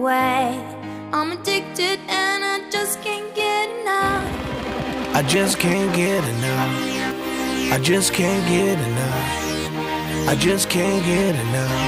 away. I'm addicted and I just can't get enough. I just can't get enough. I just can't get enough. I just can't get enough.